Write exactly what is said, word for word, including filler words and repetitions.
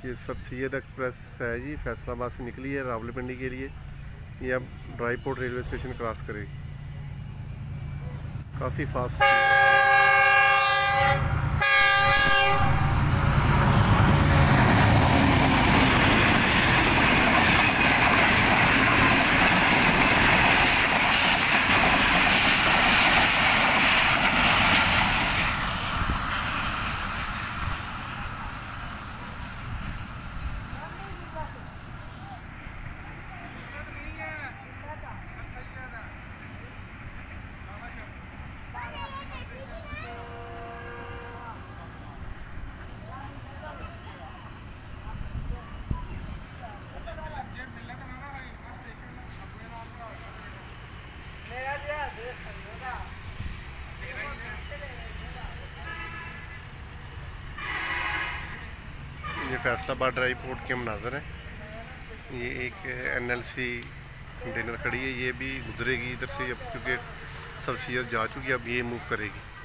ये sir Syed express है जी, फैसलाबाद से निकली है रावलपिंडी के लिए। ये अब ड्राईपोर्ट रेलवे स्टेशन क्रॉस करेगी, काफ़ी फास्ट। ये फैसलाबाद ड्राईपोर्ट के मनाजर हैं। ये एक एन एल सी कंटेनर खड़ी है, ये भी गुजरेगी इधर से अब, क्योंकि सर सैयद जा चुकी है, अब ये मूव करेगी।